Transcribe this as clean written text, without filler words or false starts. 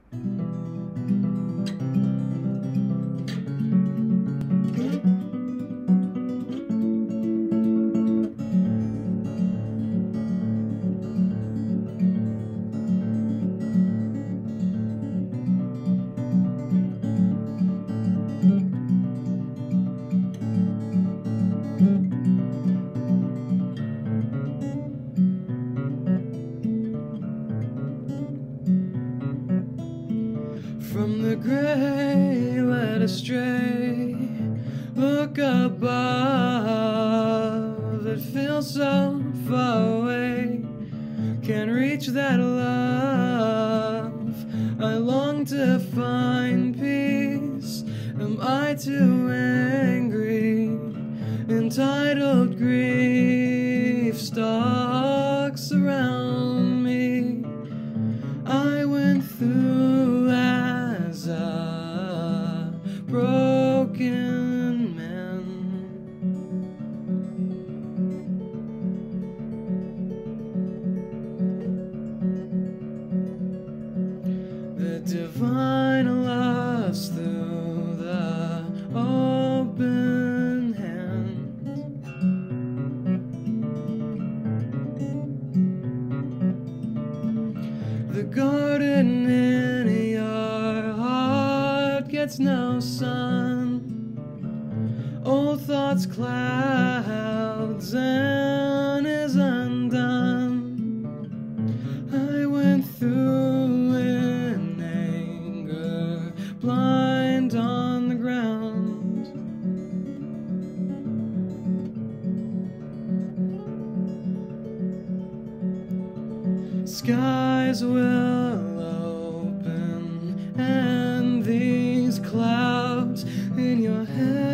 From the gray, led astray, look above. It feels so far away, can't reach that love. I long to find peace. Am I too angry? Entitled grief stalks around me. I went through as a broken man. The divine loves through the open hand. The garden in your heart gets no sun. Old thoughts clouds and is undone. I went through in anger, blind on the ground. Skies will open and these clouds in your head